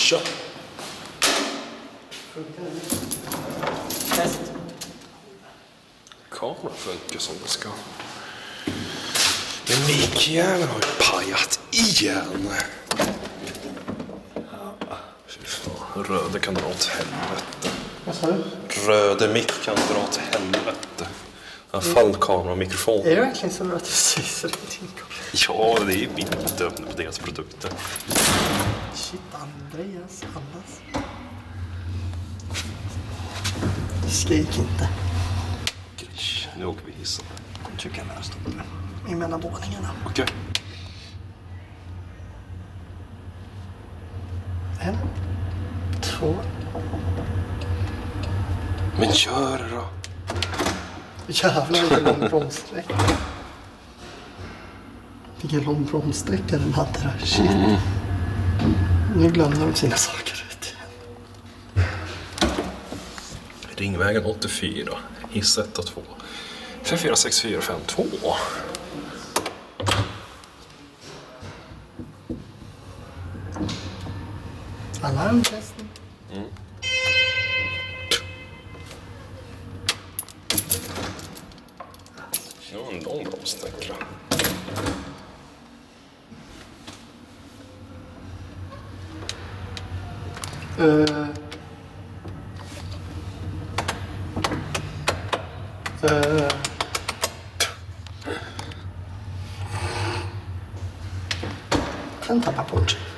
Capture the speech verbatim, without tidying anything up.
Kör. Funkar det? Test. Kameran funkar som det ska. Men mickjäveln har ju pajat igen. Fy fan, röde kan dra åt helvete. Vad sa du? Röde mick kan dra åt helvete. I alla fall kamera och mikrofon. Är det verkligen så att du säger så rätt in? Ja, det är ju mitt dömde på deras produkter. Shit, Andreas, Annas. Skrik inte. Grish, nu åker vi hissen. Jag tycker jag löst upp det. I mellan våningarna. Okej. Okay. En. Två. Men gör det då. Jävlar vilken lång bromssträcka. Vilken lång bromssträcka den hade där. Shit. Mm. Nu glömde de sina saker ut igen. Ringvägen åttiofyra. Hiss ett och två. fem fyra sex fyra fem två. Alarmtesten. Mm. Det var en lång bromssträcka. Uh. Uh. Den tappar bort.